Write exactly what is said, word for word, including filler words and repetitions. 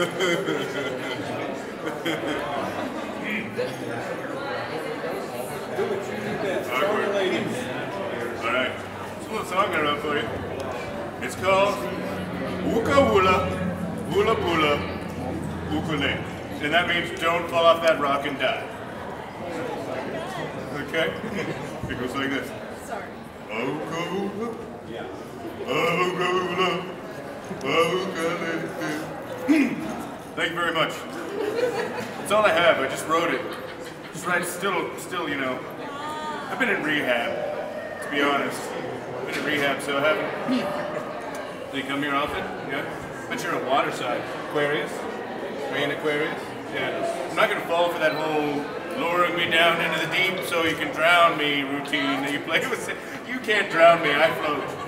Awkward. Alright. There's a little song I wrote for you. It's called Wooka Woola, Woola Poola, Wookule. And that means don't fall off that rock and die. Okay? It goes like this. Sorry. Wooka Woola. Wooka Woola. Wooka Thank you very much. That's all I have. I just wrote it. Just write still, still, you know. I've been in rehab, to be honest. I've been in rehab, so I haven't. Do you come here often? Yeah? But you're a waterside. Aquarius? Are you in Aquarius? Yeah. I'm not going to fall for that whole luring me down into the deep so you can drown me routine that you play with. You can't drown me, I float.